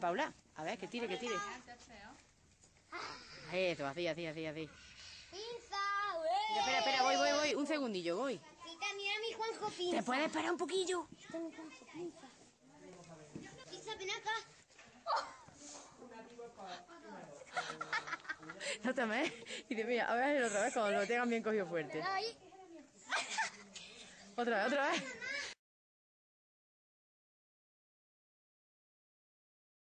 Paula. A ver, que tire, que tire. Eso, así, así, así, así. Pinza, Espera, espera, voy. Un segundillo, voy. Pinza, mira mi Juanjo, pinza. ¿Te puedes esperar un poquillo? Tengo Juanjo, pinza. Pinza, ven acá. No te me. Y dice, mira, a ver otra vez cuando lo tengan bien cogido fuerte. Ahí. Otra vez.